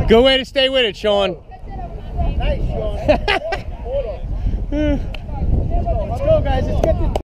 Good way to stay with it, Sean. Nice, Sean. Let's go, guys. Let's get this.